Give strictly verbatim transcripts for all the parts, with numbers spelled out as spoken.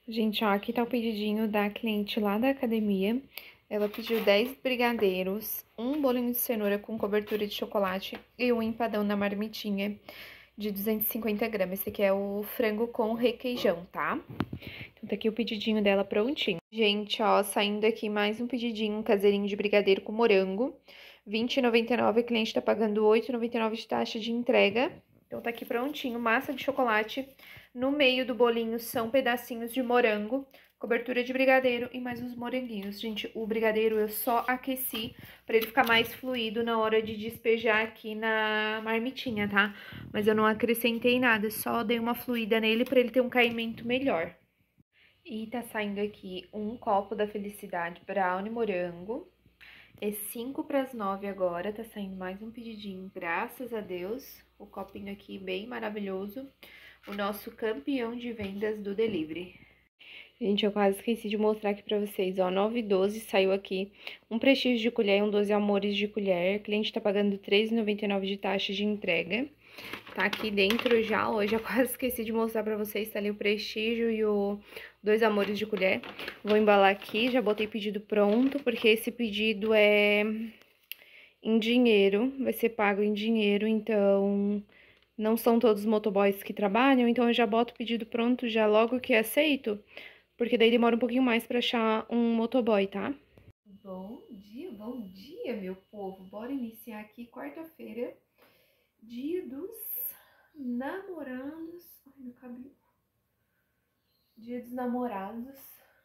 Gente, ó, aqui tá o pedidinho da cliente lá da academia. Ela pediu dez brigadeiros, um bolinho de cenoura com cobertura de chocolate e um empadão na marmitinha de duzentos e cinquenta gramas. Esse aqui é o frango com requeijão, tá? Então tá aqui o pedidinho dela prontinho. Gente, ó, saindo aqui mais um pedidinho caseirinho de brigadeiro com morango. vinte e noventa e nove, a cliente tá pagando oito e noventa e nove de taxa de entrega. Então tá aqui prontinho, massa de chocolate. No meio do bolinho são pedacinhos de morango, cobertura de brigadeiro e mais uns moranguinhos. Gente, o brigadeiro eu só aqueci pra ele ficar mais fluido na hora de despejar aqui na marmitinha, tá? Mas eu não acrescentei nada, só dei uma fluída nele pra ele ter um caimento melhor. E tá saindo aqui um copo da Felicidade Brownie Morango. É cinco para as nove agora, tá saindo mais um pedidinho, graças a Deus. O copinho aqui bem maravilhoso. O nosso campeão de vendas do delivery. Gente, eu quase esqueci de mostrar aqui pra vocês, ó, nove e doze saiu aqui um prestígio de colher, um doze amores de colher. O cliente tá pagando três e noventa e nove de taxa de entrega. Tá aqui dentro já, hoje eu quase esqueci de mostrar pra vocês, tá ali o prestígio e o dois amores de colher. Vou embalar aqui, já botei pedido pronto, porque esse pedido é em dinheiro, vai ser pago em dinheiro, então não são todos os motoboys que trabalham, então eu já boto o pedido pronto já logo que aceito, porque daí demora um pouquinho mais pra achar um motoboy, tá? Bom dia, bom dia, meu povo. Bora iniciar aqui quarta-feira, dia dos namorados. Ai, meu cabelo. Dia dos namorados.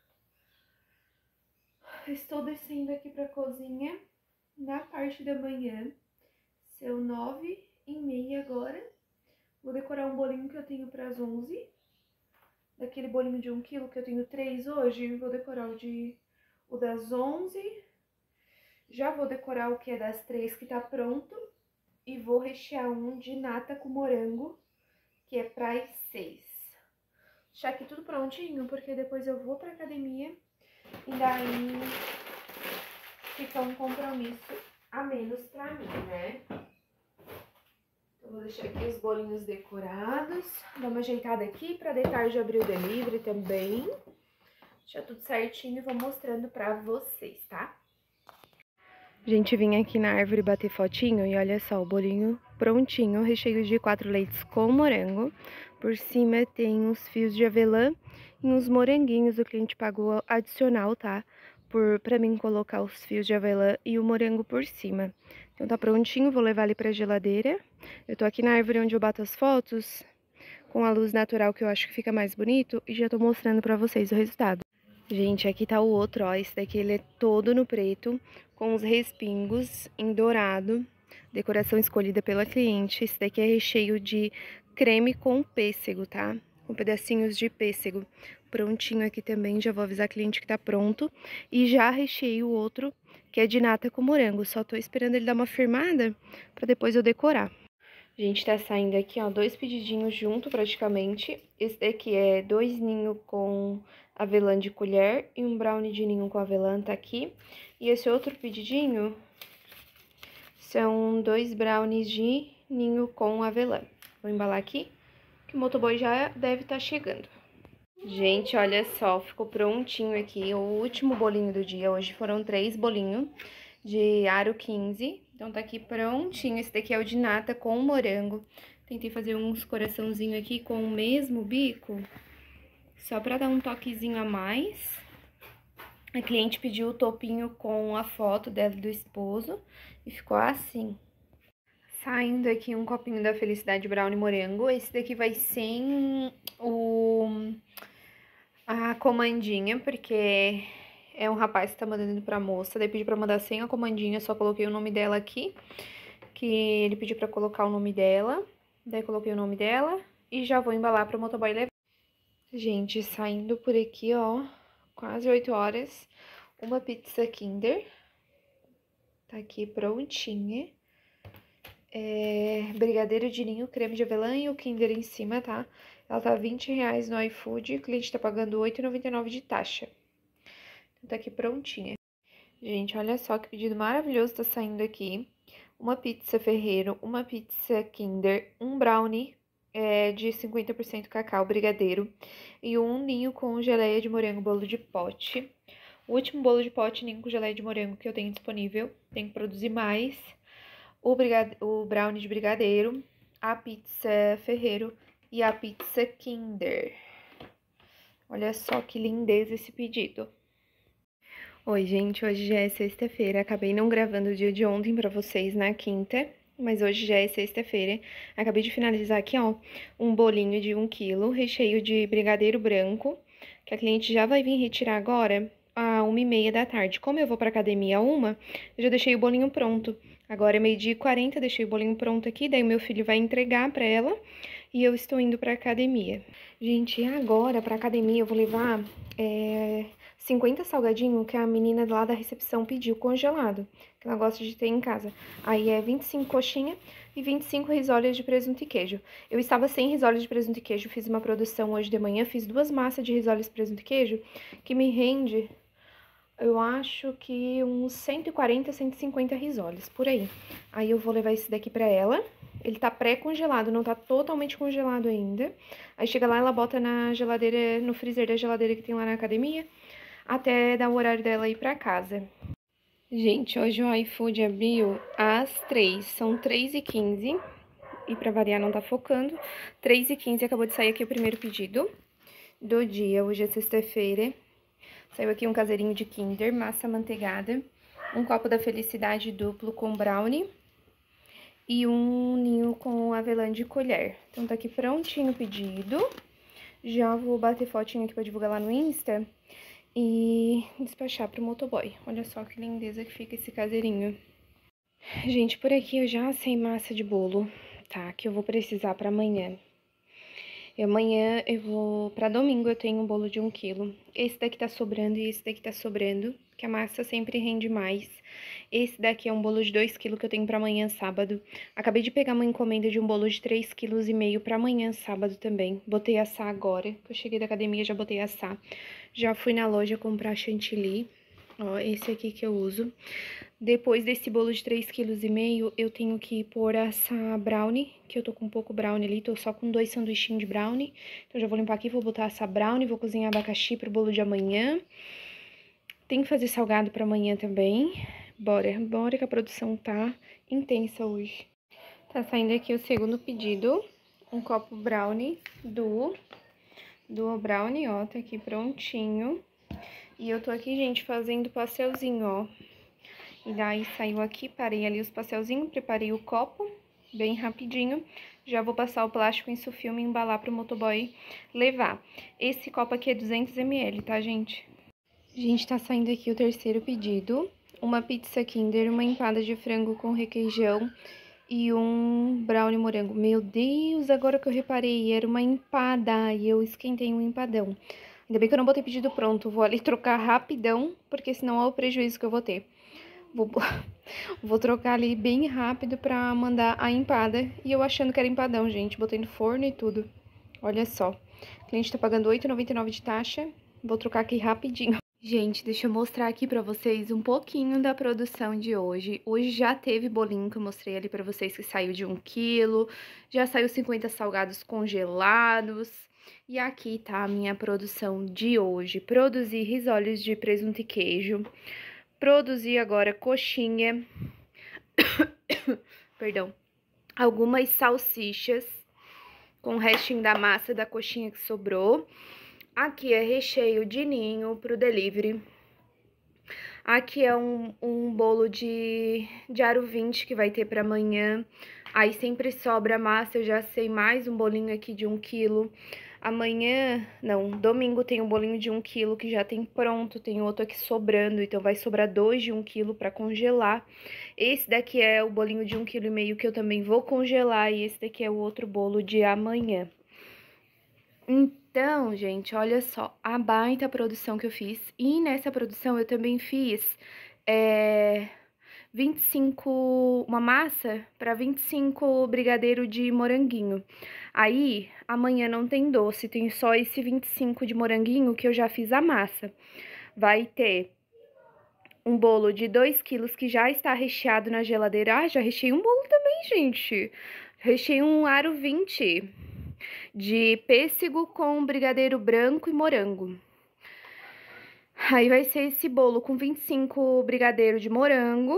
Estou descendo aqui pra cozinha na parte da manhã. São nove e meia agora. Vou decorar um bolinho que eu tenho para as onze. Daquele bolinho de um quilo que eu tenho três hoje. Vou decorar o, de, o das onze. Já vou decorar o que é das três que tá pronto. E vou rechear um de nata com morango, que é para as seis. Deixar aqui tudo prontinho, porque depois eu vou pra academia. E daí fica um compromisso a menos pra mim, né? Então, vou deixar aqui os bolinhos decorados. Dar uma ajeitada aqui pra de tarde abrir o delivery também. Deixar tudo certinho e vou mostrando pra vocês, tá? Gente, vim aqui na árvore bater fotinho e olha só, o bolinho prontinho, recheio de quatro leites com morango. Por cima tem uns fios de avelã e uns moranguinhos, o cliente pagou adicional, tá? Por, pra mim colocar os fios de avelã e o morango por cima. Então tá prontinho, vou levar ali pra geladeira. Eu tô aqui na árvore onde eu bato as fotos, com a luz natural que eu acho que fica mais bonito, e já tô mostrando pra vocês o resultado. Gente, aqui tá o outro, ó, esse daqui ele é todo no preto, com os respingos em dourado, decoração escolhida pela cliente. Esse daqui é recheio de creme com pêssego, tá? Com pedacinhos de pêssego. Prontinho aqui também, já vou avisar a cliente que tá pronto. E já recheio o outro, que é de nata com morango, só tô esperando ele dar uma firmada pra depois eu decorar. Gente, tá saindo aqui, ó, dois pedidinhos junto praticamente. Esse daqui é dois ninhos com avelã de colher e um brownie de ninho com avelã, tá aqui. E esse outro pedidinho são dois brownies de ninho com avelã. Vou embalar aqui, que o motoboy já deve estar chegando. Gente, olha só, ficou prontinho aqui o último bolinho do dia. Hoje foram três bolinhos de aro quinze. Então tá aqui prontinho. Esse daqui é o de nata com morango. Tentei fazer uns coraçãozinho aqui com o mesmo bico, só pra dar um toquezinho a mais. A cliente pediu o topinho com a foto dela e do esposo e ficou assim. Saindo aqui um copinho da Felicidade Brownie Morango. Esse daqui vai sem o... a comandinha, porque é um rapaz que tá mandando pra moça. Daí pediu pra mandar sem a comandinha, só coloquei o nome dela aqui, que ele pediu pra colocar o nome dela. Daí coloquei o nome dela e já vou embalar pro motoboy levar. Gente, saindo por aqui, ó, quase oito horas, uma pizza Kinder. Tá aqui prontinha. É, brigadeiro de ninho, creme de avelã e o Kinder em cima, tá? Ela tá vinte reais no iFood, o cliente tá pagando oito e noventa e nove de taxa. Então tá aqui prontinha. Gente, olha só que pedido maravilhoso tá saindo aqui. Uma pizza Ferreiro, uma pizza Kinder, um brownie é, de cinquenta por cento cacau brigadeiro e um ninho com geleia de morango bolo de pote. O último bolo de pote ninho com geleia de morango que eu tenho disponível, tenho que produzir mais. O, brigade... o brownie de brigadeiro, a pizza Ferreiro e a pizza Kinder. Olha só que lindeza esse pedido. Oi, gente, hoje já é sexta-feira, acabei não gravando o dia de ontem pra vocês na quinta, mas hoje já é sexta-feira. Acabei de finalizar aqui, ó, um bolinho de um quilo, recheio de brigadeiro branco, que a cliente já vai vir retirar agora a uma e meia da tarde. Como eu vou pra academia a uma, eu já deixei o bolinho pronto. Agora é meio-dia e quarenta, deixei o bolinho pronto aqui, daí o meu filho vai entregar pra ela e eu estou indo pra academia. Gente, agora pra academia eu vou levar é, cinquenta salgadinho que a menina lá da recepção pediu congelado, que ela gosta de ter em casa. Aí é vinte e cinco coxinha e vinte e cinco risoles de presunto e queijo. Eu estava sem risoles de presunto e queijo, fiz uma produção hoje de manhã, fiz duas massas de risoles de presunto e queijo, que me rende, eu acho que uns cento e quarenta, cento e cinquenta risoles, por aí. Aí eu vou levar esse daqui pra ela. Ele tá pré-congelado, não tá totalmente congelado ainda. Aí chega lá, ela bota na geladeira, no freezer da geladeira que tem lá na academia, até dar o horário dela ir pra casa. Gente, hoje o iFood abriu às três, são três e quinze, e pra variar não tá focando. três e quinze acabou de sair aqui o primeiro pedido do dia, hoje é sexta-feira. Saiu aqui um caseirinho de Kinder, massa manteigada, um copo da felicidade duplo com brownie e um ninho com avelã de colher. Então tá aqui prontinho o pedido. Já vou bater fotinho aqui pra divulgar lá no Insta e despachar pro motoboy. Olha só que lindeza que fica esse caseirinho. Gente, por aqui eu já assei massa de bolo, tá? Que eu vou precisar pra amanhã. E amanhã eu vou, pra domingo eu tenho um bolo de um quilo. Esse daqui tá sobrando e esse daqui tá sobrando, que a massa sempre rende mais. Esse daqui é um bolo de dois quilos que eu tenho pra amanhã, sábado. Acabei de pegar uma encomenda de um bolo de três quilos e meio pra amanhã, sábado também. Botei assar agora, que eu cheguei da academia, já botei assar. Já fui na loja comprar chantilly, ó, esse aqui que eu uso. Depois desse bolo de três quilos e meio, eu tenho que pôr essa brownie, que eu tô com pouco brownie ali, tô só com dois sanduichinhos de brownie. Então, já vou limpar aqui, vou botar essa brownie, vou cozinhar abacaxi pro bolo de amanhã. Tem que fazer salgado pra amanhã também. Bora, bora que a produção tá intensa hoje. Tá saindo aqui o segundo pedido, um copo brownie do, do brownie, ó, tá aqui prontinho. E eu tô aqui, gente, fazendo pastelzinho, ó. E daí saiu aqui, parei ali os pastelzinhos, preparei o copo, bem rapidinho. Já vou passar o plástico em sulfilme e embalar pro motoboy levar. Esse copo aqui é duzentos mililitros, tá, gente? Gente, tá saindo aqui o terceiro pedido. Uma pizza Kinder, uma empada de frango com requeijão e um brownie morango. Meu Deus, agora que eu reparei, era uma empada e eu esquentei um empadão. Ainda bem que eu não botei pedido pronto, vou ali trocar rapidão, porque senão é o prejuízo que eu vou ter. Vou, vou trocar ali bem rápido pra mandar a empada. E eu achando que era empadão, gente. Botei no forno e tudo. Olha só. O cliente tá pagando oito reais e noventa e nove centavos de taxa. Vou trocar aqui rapidinho. Gente, deixa eu mostrar aqui pra vocês um pouquinho da produção de hoje. Hoje já teve bolinho que eu mostrei ali pra vocês que saiu de um quilo. Já saiu cinquenta salgados congelados. E aqui tá a minha produção de hoje. Produzi risoles de presunto e queijo. Produzi agora coxinha, perdão, algumas salsichas com o restinho da massa da coxinha que sobrou. Aqui é recheio de ninho pro delivery. Aqui é um, um bolo de, de aro vinte que vai ter pra amanhã. Aí sempre sobra massa, eu já sei mais um bolinho aqui de um quilo. Amanhã, não, domingo tem um bolinho de um quilo que já tem pronto, tem outro aqui sobrando, então vai sobrar dois de um quilo pra congelar. Esse daqui é o bolinho de um quilo e meio que eu também vou congelar e esse daqui é o outro bolo de amanhã. Então, gente, olha só, a baita produção que eu fiz. E nessa produção eu também fiz é, vinte e cinco, uma massa para vinte e cinco brigadeiro de moranguinho. Aí, amanhã não tem doce, tem só esse vinte e cinco de moranguinho que eu já fiz a massa. Vai ter um bolo de dois quilos que já está recheado na geladeira. Ah, já recheei um bolo também, gente. Recheei um aro vinte. de pêssego com brigadeiro branco e morango. Aí vai ser esse bolo com vinte e cinco brigadeiro de morango.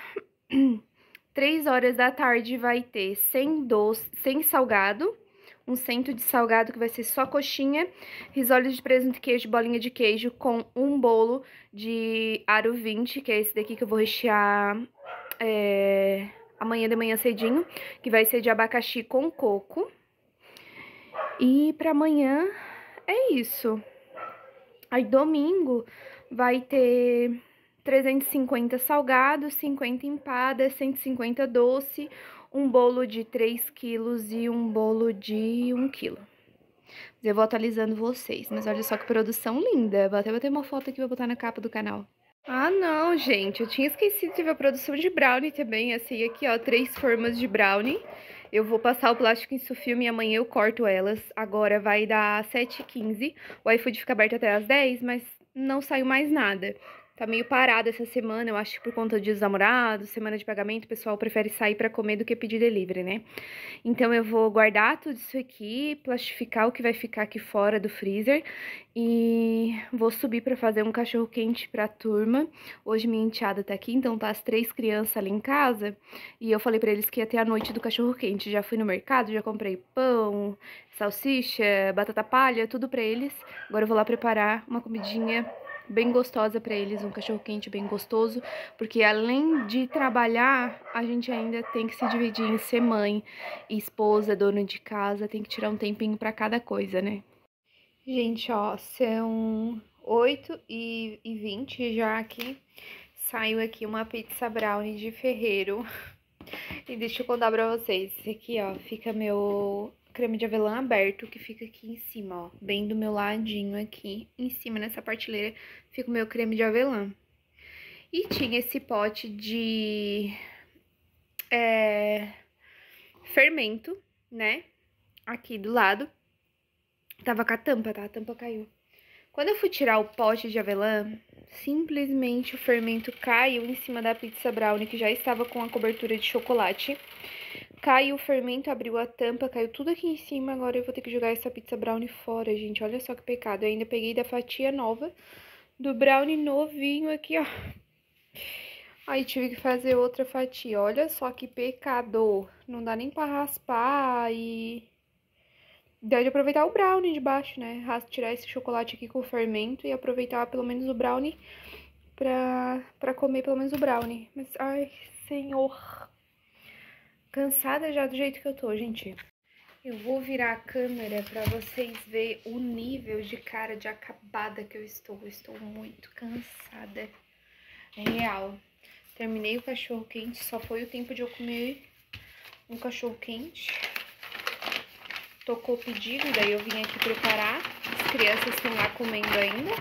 três horas da tarde vai ter sem doce, sem salgado, um cento de salgado que vai ser só coxinha, risoles de presunto e queijo, bolinha de queijo com um bolo de aro vinte, que é esse daqui que eu vou rechear é, amanhã de manhã cedinho, que vai ser de abacaxi com coco. E pra amanhã é isso. Aí domingo vai ter trezentos e cinquenta salgados, cinquenta empadas, cento e cinquenta doce, um bolo de três quilos e um bolo de um quilo. Eu vou atualizando vocês, mas olha só que produção linda. Vou até bater uma foto aqui pra botar na capa do canal. Ah, não, gente, eu tinha esquecido de ver a produção de brownie também. Assim, aqui, ó, três formas de brownie. Eu vou passar o plástico em sulfilme e amanhã eu corto elas. Agora vai dar sete e quinze. O iFood fica aberto até às dez, mas não saiu mais nada. Tá meio parado essa semana, eu acho que por conta de Dia dos Namorados, semana de pagamento, o pessoal prefere sair pra comer do que pedir delivery, né? Então eu vou guardar tudo isso aqui, plastificar o que vai ficar aqui fora do freezer e vou subir pra fazer um cachorro quente pra turma. Hoje minha enteada tá aqui, então tá as três crianças ali em casa e eu falei pra eles que ia ter a noite do cachorro quente. Já fui no mercado, já comprei pão, salsicha, batata palha, tudo pra eles. Agora eu vou lá preparar uma comidinha bem gostosa pra eles, um cachorro quente bem gostoso, porque além de trabalhar, a gente ainda tem que se dividir em ser mãe, esposa, dona de casa, tem que tirar um tempinho pra cada coisa, né? Gente, ó, são oito e vinte já aqui, saiu aqui uma pizza brownie de Ferreiro, e deixa eu contar pra vocês, esse aqui, ó, fica meu creme de avelã aberto, que fica aqui em cima, ó, bem do meu ladinho aqui, em cima nessa prateleira, fica o meu creme de avelã. E tinha esse pote de é, fermento, né, aqui do lado, tava com a tampa, tá, a tampa caiu. Quando eu fui tirar o pote de avelã, simplesmente o fermento caiu em cima da pizza brownie, que já estava com a cobertura de chocolate. Caiu o fermento, abriu a tampa, caiu tudo aqui em cima. Agora eu vou ter que jogar essa pizza brownie fora, gente. Olha só que pecado. Eu ainda peguei da fatia nova do brownie novinho aqui, ó. Aí tive que fazer outra fatia. Olha só que pecado. Não dá nem pra raspar e... Deve aproveitar o brownie de baixo, né? Tirar esse chocolate aqui com o fermento e aproveitar pelo menos o brownie pra, pra comer pelo menos o brownie. Mas, ai, senhor... Cansada já do jeito que eu tô, gente. Eu vou virar a câmera pra vocês verem o nível de cara de acabada que eu estou. Eu estou muito cansada. É real. Terminei o cachorro quente, só foi o tempo de eu comer um cachorro quente. Tocou o pedido, daí eu vim aqui preparar. As crianças estão lá comendo ainda.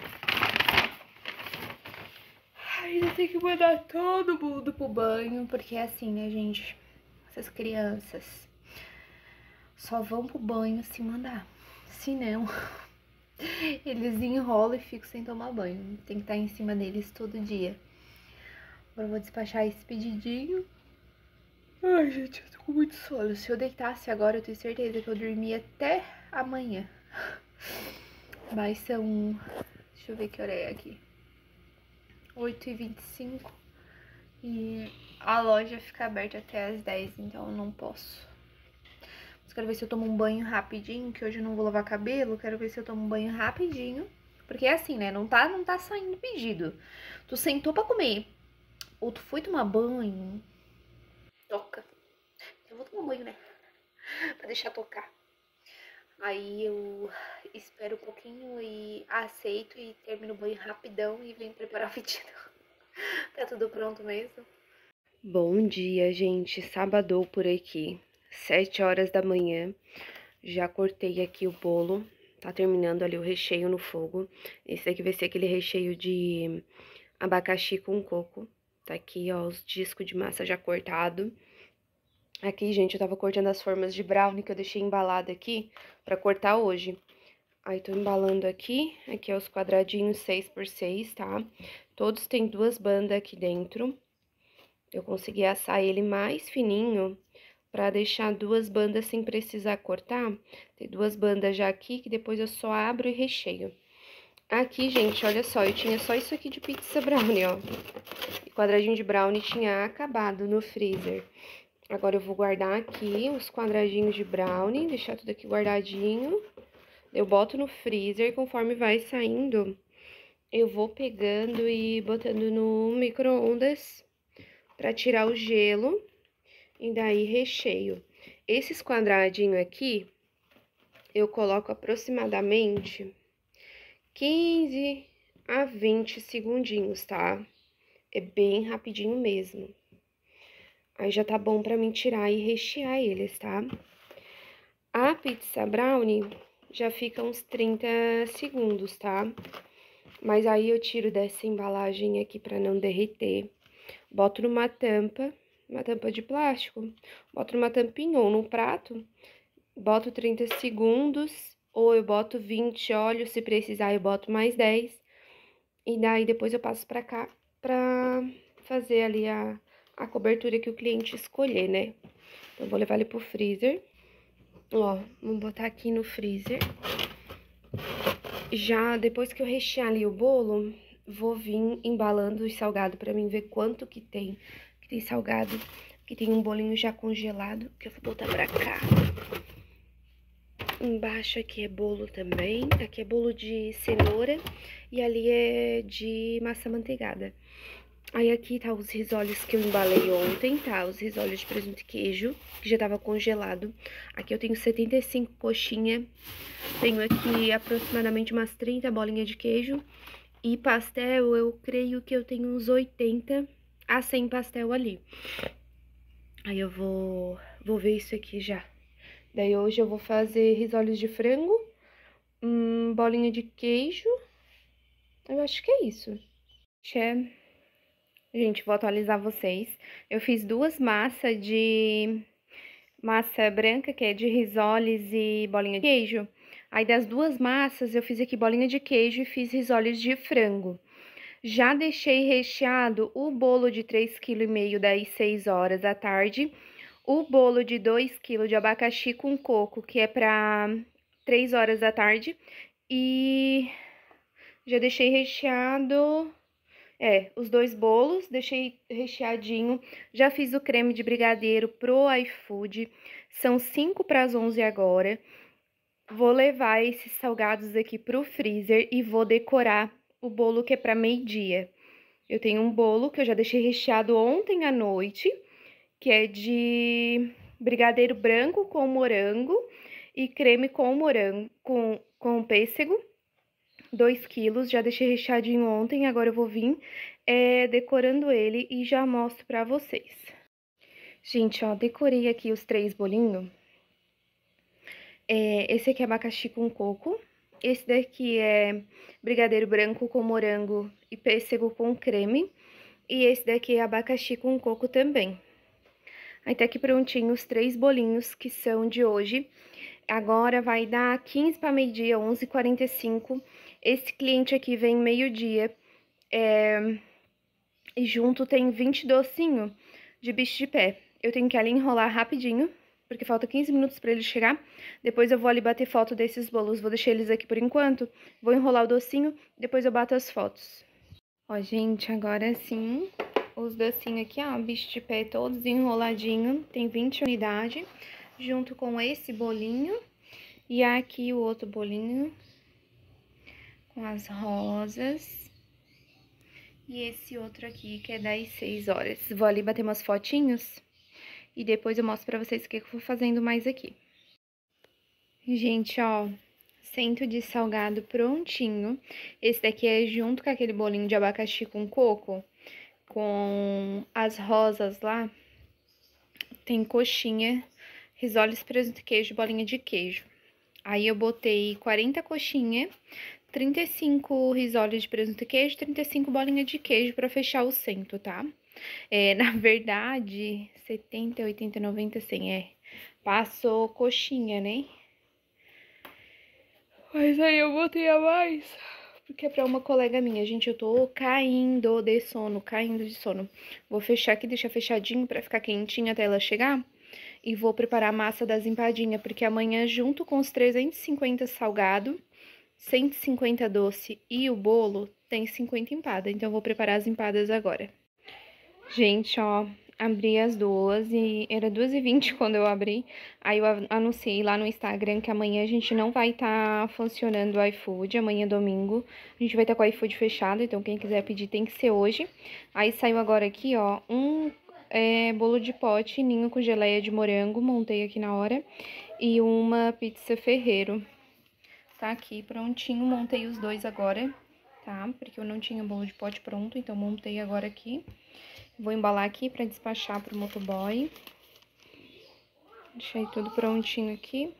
Ainda tem que mandar todo mundo pro banho, porque é assim, né, gente? Essas crianças só vão pro banho se mandar. Se não, eles enrolam e ficam sem tomar banho. Tem que estar em cima deles todo dia. Agora eu vou despachar esse pedidinho. Ai, gente, eu tô com muito sono. Se eu deitasse agora, eu tenho certeza que eu dormia até amanhã. Mas são... Deixa eu ver que hora é aqui. oito e vinte e cinco. E a loja fica aberta até as dez, então eu não posso. Mas quero ver se eu tomo um banho rapidinho, que hoje eu não vou lavar cabelo. Quero ver se eu tomo um banho rapidinho. Porque é assim, né? Não tá, não tá saindo pedido. Tu sentou pra comer, ou tu foi tomar banho, toca. Eu vou tomar banho, né? Pra deixar tocar. Aí eu espero um pouquinho e aceito e termino o banho rapidão e venho preparar o pedido. Tá tudo pronto mesmo? Bom dia, gente. Sábado por aqui, sete horas da manhã. Já cortei aqui o bolo. Tá terminando ali o recheio no fogo. Esse aqui vai ser aquele recheio de abacaxi com coco. Tá aqui, ó, os discos de massa já cortado. Aqui, gente, eu tava cortando as formas de brownie que eu deixei embalada aqui pra cortar hoje. Aí, tô embalando aqui. Aqui é os quadradinhos seis por seis, tá? Todos têm duas bandas aqui dentro. Eu consegui assar ele mais fininho pra deixar duas bandas sem precisar cortar. Tem duas bandas já aqui, que depois eu só abro e recheio. Aqui, gente, olha só, eu tinha só isso aqui de pizza brownie, ó. E quadradinho de brownie tinha acabado no freezer. Agora eu vou guardar aqui os quadradinhos de brownie, deixar tudo aqui guardadinho. Eu boto no freezer, conforme vai saindo, eu vou pegando e botando no micro-ondas pra tirar o gelo e daí recheio. Esses quadradinhos aqui, eu coloco aproximadamente quinze a vinte segundinhos, tá? É bem rapidinho mesmo. Aí já tá bom pra mim tirar e rechear eles, tá? A pizza brownie já fica uns trinta segundos, tá? Mas aí eu tiro dessa embalagem aqui pra não derreter. Boto numa tampa, uma tampa de plástico. Boto numa tampinha ou num prato. Boto trinta segundos, ou eu boto vinte, olho, se precisar eu boto mais dez. E daí depois eu passo pra cá pra fazer ali a, a cobertura que o cliente escolher, né? Então, eu vou levar ele pro freezer. Ó, vamos botar aqui no freezer. Já depois que eu rechear ali o bolo, vou vir embalando os salgados pra mim ver quanto que tem. Que tem salgado, que tem um bolinho já congelado, que eu vou botar pra cá. Embaixo aqui é bolo também, aqui é bolo de cenoura e ali é de massa manteigada. Aí aqui tá os risoles que eu embalei ontem, tá? Os risoles de presunto e queijo, que já tava congelado. Aqui eu tenho setenta e cinco coxinhas, tenho aqui aproximadamente umas trinta bolinhas de queijo. E pastel, eu creio que eu tenho uns oitenta a cem pastel ali. Aí eu vou, vou ver isso aqui já. Daí hoje eu vou fazer risoles de frango, hum, bolinha de queijo. Eu acho que é isso. Tchê. Gente, vou atualizar vocês. Eu fiz duas massas de massa branca, que é de risoles e bolinha de queijo. Aí das duas massas eu fiz aqui bolinha de queijo e fiz risoles de frango. Já deixei recheado o bolo de três vírgula cinco quilos das seis horas da tarde. O bolo de dois quilos de abacaxi com coco, que é para três horas da tarde. E já deixei recheado, é, os dois bolos, deixei recheadinho. Já fiz o creme de brigadeiro pro iFood. São cinco para as onze agora. Vou levar esses salgados aqui pro freezer e vou decorar o bolo que é para meio-dia. Eu tenho um bolo que eu já deixei recheado ontem à noite, que é de brigadeiro branco com morango e creme com morango, com, com pêssego, dois quilos. Já deixei recheadinho ontem, agora eu vou vir é, decorando ele e já mostro pra vocês. Gente, ó, decorei aqui os três bolinhos. É, esse aqui é abacaxi com coco. Esse daqui é brigadeiro branco com morango e pêssego com creme. E esse daqui é abacaxi com coco também. Aí tá aqui prontinho os três bolinhos que são de hoje. Agora vai dar quinze para meio-dia, onze e quarenta e cinco. Esse cliente aqui vem meio-dia. É... E junto tem vinte docinho de bicho de pé. Eu tenho que ali enrolar rapidinho, porque falta quinze minutos pra ele chegar. Depois eu vou ali bater foto desses bolos. Vou deixar eles aqui por enquanto. Vou enrolar o docinho, depois eu bato as fotos. Ó, gente, agora sim, os docinhos aqui, ó, bicho de pé todos enroladinho. Tem vinte unidades, junto com esse bolinho. E aqui o outro bolinho, com as rosas. E esse outro aqui, que é das seis horas. Vou ali bater umas fotinhos e depois eu mostro pra vocês o que eu vou fazendo mais aqui. Gente, ó, centro de salgado prontinho. Esse daqui é junto com aquele bolinho de abacaxi com coco, com as rosas lá. Tem coxinha, risoles, presunto e queijo, bolinha de queijo. Aí eu botei quarenta coxinhas, trinta e cinco risoles de presunto e queijo, trinta e cinco bolinhas de queijo pra fechar o centro, tá? É, na verdade, setenta, oitenta, noventa, cem, é. Passou coxinha, né? Mas aí eu botei a mais, porque é pra uma colega minha. Gente, eu tô caindo de sono, caindo de sono. Vou fechar aqui, deixar fechadinho pra ficar quentinho até ela chegar. e vou preparar a massa das empadinhas, porque amanhã, junto com os trezentos e cinquenta salgado, cento e cinquenta doce e o bolo, tem cinquenta empadas. Então, eu vou preparar as empadas agora. Gente, ó, abri as duas e era duas e vinte quando eu abri. Aí eu anunciei lá no Instagram que amanhã a gente não vai estar tá funcionando o iFood, amanhã é domingo. A gente vai estar tá com o iFood fechado, então quem quiser pedir tem que ser hoje. Aí saiu agora aqui, ó, um é, bolo de pote, ninho com geleia de morango, montei aqui na hora. E uma pizza Ferreiro. Tá aqui prontinho, montei os dois agora, tá? Porque eu não tinha bolo de pote pronto, então montei agora aqui. Vou embalar aqui pra despachar pro motoboy. Deixei tudo prontinho aqui.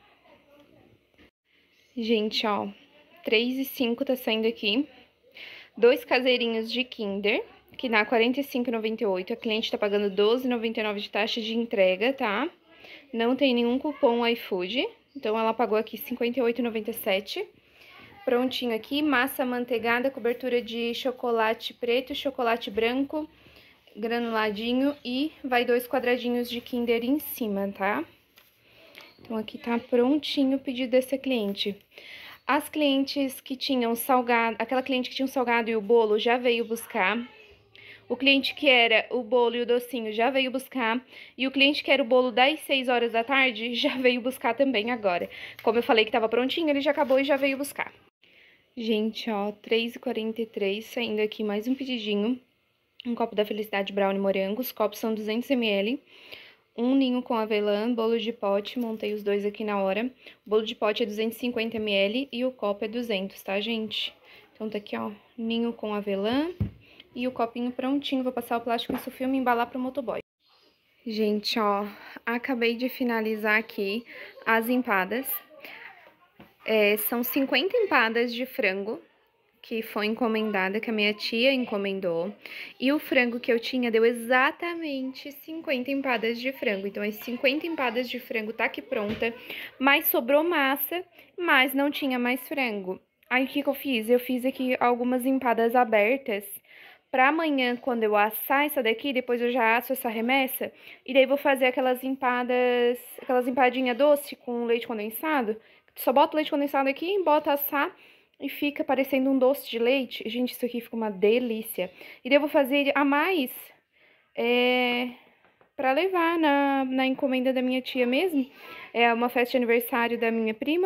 Gente, ó, três e cinco tá saindo aqui. Dois caseirinhos de Kinder, que dá quarenta e cinco reais e noventa e oito centavos. A cliente tá pagando doze reais e noventa e nove centavos de taxa de entrega, tá? Não tem nenhum cupom iFood, então ela pagou aqui cinquenta e oito reais e noventa e sete centavos. Prontinho aqui, massa amanteigada, cobertura de chocolate preto, chocolate branco, granuladinho e vai dois quadradinhos de Kinder em cima, tá? Então, aqui tá prontinho o pedido dessa cliente. As clientes que tinham salgado, aquela cliente que tinha o salgado e o bolo já veio buscar. O cliente que era o bolo e o docinho já veio buscar. E o cliente que era o bolo das seis horas da tarde já veio buscar também agora. Como eu falei que tava prontinho, ele já acabou e já veio buscar. Gente, ó, três e quarenta e três, saindo aqui mais um pedidinho. Um copo da Felicidade Brownie Morango, os copos são duzentos mililitros. Um ninho com avelã, bolo de pote, montei os dois aqui na hora. O bolo de pote é duzentos e cinquenta mililitros e o copo é duzentos, tá, gente? Então tá aqui, ó, ninho com avelã e o copinho prontinho. Vou passar o plástico em sulfilme e embalar pro motoboy. Gente, ó, acabei de finalizar aqui as empadas. É, são cinquenta empadas de frango que foi encomendada, que a minha tia encomendou. E o frango que eu tinha deu exatamente cinquenta empadas de frango. Então, as cinquenta empadas de frango tá aqui pronta, mas sobrou massa, mas não tinha mais frango. Aí, o que que eu fiz? Eu fiz aqui algumas empadas abertas pra amanhã, quando eu assar essa daqui, depois eu já asso essa remessa. E daí, vou fazer aquelas empadas, aquelas empadinhas doce com leite condensado. Só bota o leite condensado aqui, bota assar e fica parecendo um doce de leite. Gente, isso aqui fica uma delícia. E daí eu vou fazer a mais é, pra levar na, na encomenda da minha tia mesmo. É uma festa de aniversário da minha prima.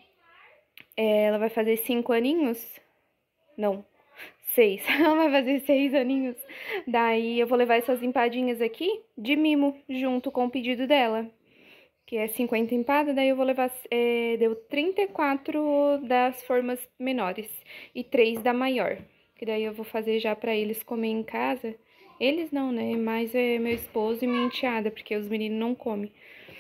É, ela vai fazer cinco aninhos. Não, seis. Ela vai fazer seis aninhos. Daí eu vou levar essas empadinhas aqui de mimo, junto com o pedido dela. Que é cinquenta empadas, daí eu vou levar, é, deu trinta e quatro das formas menores e três da maior. Que daí eu vou fazer já pra eles comer em casa. Eles não, né? Mas é meu esposo e minha enteada, porque os meninos não comem.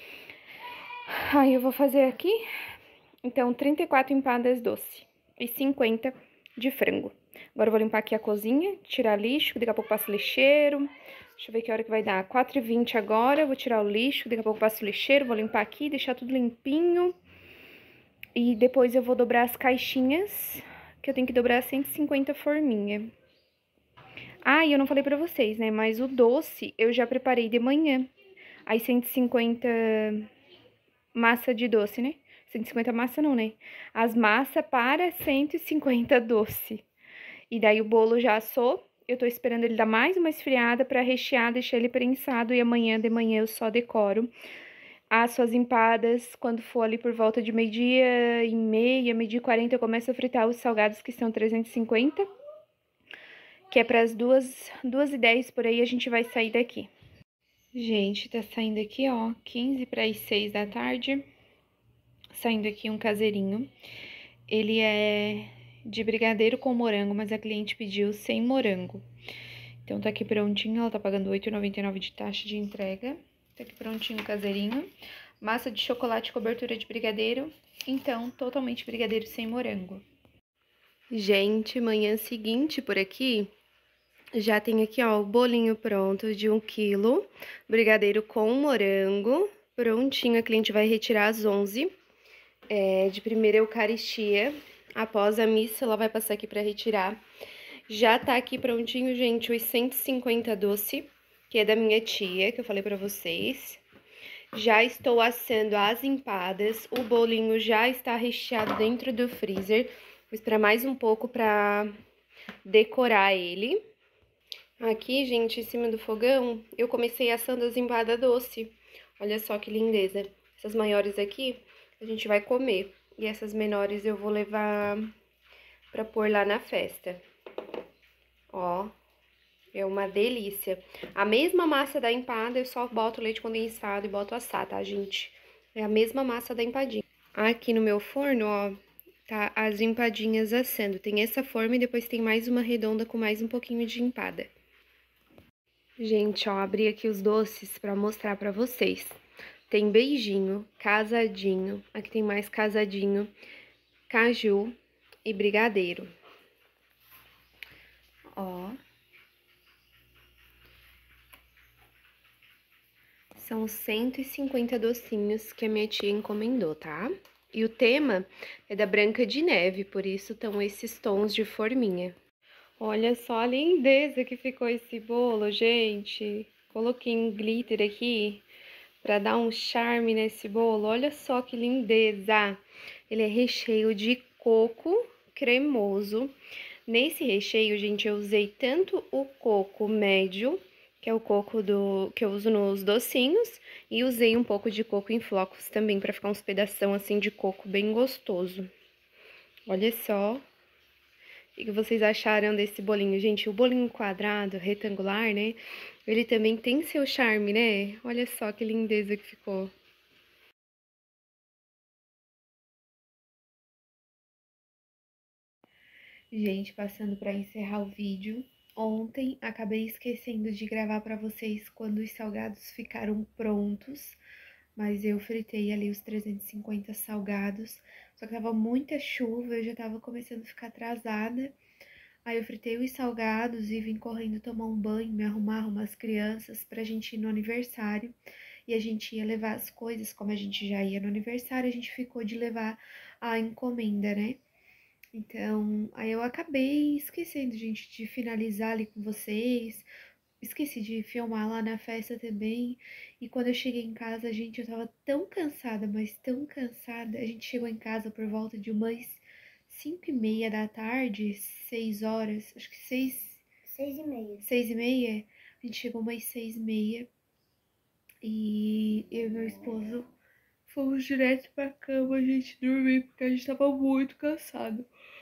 Aí eu vou fazer aqui, então, trinta e quatro empadas doce e cinquenta de frango. Agora eu vou limpar aqui a cozinha, tirar lixo, daqui a pouco passo lixeiro. Deixa eu ver que hora que vai dar. quatro e vinte agora, eu vou tirar o lixo, daqui a pouco passo o lixeiro, vou limpar aqui, deixar tudo limpinho. E depois eu vou dobrar as caixinhas, que eu tenho que dobrar cento e cinquenta forminha. Ah, e eu não falei pra vocês, né, mas o doce eu já preparei de manhã. Aí cento e cinquenta massa de doce, né? cento e cinquenta massa não, né? As massas para cento e cinquenta doce. E daí o bolo já assou. Eu tô esperando ele dar mais uma esfriada pra rechear, deixar ele prensado. E amanhã de manhã eu só decoro. Asso as empadas. Quando for ali por volta de meio-dia e meia, meio-dia e quarenta, eu começo a fritar os salgados que são trezentos e cinquenta. Que é pras duas, duas e dez por aí a gente vai sair daqui. Gente, tá saindo aqui, ó, quinze para as seis da tarde. Saindo aqui um caseirinho. Ele é de brigadeiro com morango, mas a cliente pediu sem morango. Então, tá aqui prontinho, ela tá pagando oito reais e noventa e nove centavos de taxa de entrega. Tá aqui prontinho o caseirinho. Massa de chocolate, cobertura de brigadeiro. Então, totalmente brigadeiro sem morango. Gente, manhã seguinte por aqui, já tem aqui, ó, o bolinho pronto de um quilo. Brigadeiro com morango. Prontinho, a cliente vai retirar às onze. É, de primeira Eucaristia. Após a missa, ela vai passar aqui pra retirar. Já tá aqui prontinho, gente, os cento e cinquenta doce, que é da minha tia, que eu falei pra vocês. Já estou assando as empadas, o bolinho já está recheado dentro do freezer. Vou esperar mais um pouco para decorar ele. Aqui, gente, em cima do fogão, eu comecei assando as empadas doce. Olha só que lindeza. Essas maiores aqui, a gente vai comer. E essas menores eu vou levar pra pôr lá na festa. Ó, é uma delícia. A mesma massa da empada, eu só boto leite condensado e boto assar, tá, gente? É a mesma massa da empadinha. Aqui no meu forno, ó, tá as empadinhas assando. Tem essa forma e depois tem mais uma redonda com mais um pouquinho de empada. Gente, ó, abri aqui os doces pra mostrar pra vocês. Tem beijinho, casadinho, aqui tem mais casadinho, caju e brigadeiro. Ó. São cento e cinquenta docinhos que a minha tia encomendou, tá? E o tema é da Branca de Neve, por isso estão esses tons de forminha. Olha só a lindeza que ficou esse bolo, gente. Coloquei um glitter aqui pra dar um charme nesse bolo. Olha só que lindeza! Ele é recheio de coco cremoso. Nesse recheio, gente, eu usei tanto o coco médio, que é o coco do que eu uso nos docinhos, e usei um pouco de coco em flocos também, pra ficar uns pedação assim de coco bem gostoso. Olha só. O que vocês acharam desse bolinho? Gente, o bolinho quadrado, retangular, né? Ele também tem seu charme, né? Olha só que lindeza que ficou. Gente, passando para encerrar o vídeo, ontem acabei esquecendo de gravar para vocês quando os salgados ficaram prontos, mas eu fritei ali os trezentos e cinquenta salgados, só que tava muita chuva, eu já tava começando a ficar atrasada. Aí eu fritei os salgados e vim correndo tomar um banho, me arrumar, arrumar as crianças pra gente ir no aniversário. E a gente ia levar as coisas, como a gente já ia no aniversário, a gente ficou de levar a encomenda, né? Então, aí eu acabei esquecendo, gente, de finalizar ali com vocês. Esqueci de filmar lá na festa também. E quando eu cheguei em casa, gente, eu tava tão cansada, mas tão cansada. A gente chegou em casa por volta de umas cinco e meia da tarde, seis horas, acho que seis... Seis e meia. Seis e meia? A gente chegou umas seis e meia. E eu e meu esposo fomos direto pra cama, a gente dormir, porque a gente tava muito cansado.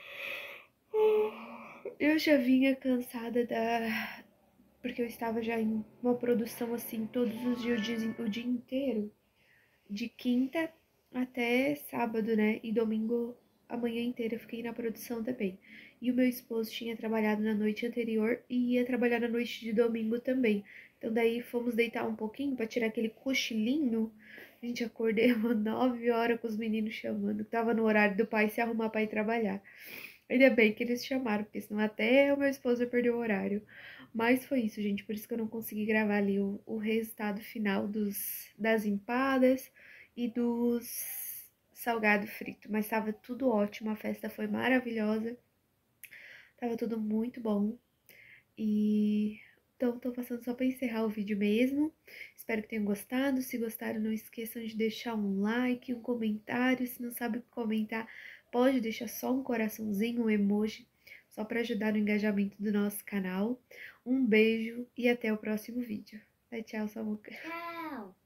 Eu já vinha cansada da... Porque eu estava já em uma produção assim, todos os dias, o dia, o dia inteiro. De quinta até sábado, né? E domingo, a manhã inteira, eu fiquei na produção também. E o meu esposo tinha trabalhado na noite anterior e ia trabalhar na noite de domingo também. Então daí fomos deitar um pouquinho para tirar aquele cochilinho. A gente acordei às nove horas com os meninos chamando, que tava no horário do pai se arrumar para ir trabalhar. Ainda bem que eles chamaram, porque senão até o meu esposo perdeu o horário. Mas foi isso, gente, por isso que eu não consegui gravar ali o, o resultado final dos, das empadas e dos salgado frito. Mas tava tudo ótimo, a festa foi maravilhosa, tava tudo muito bom. E então tô passando só para encerrar o vídeo mesmo. Espero que tenham gostado. Se gostaram, não esqueçam de deixar um like, um comentário. Se não sabe o que comentar, pode deixar só um coraçãozinho, um emoji, só para ajudar no engajamento do nosso canal. Um beijo e até o próximo vídeo. Tchau, Samuca. Tchau!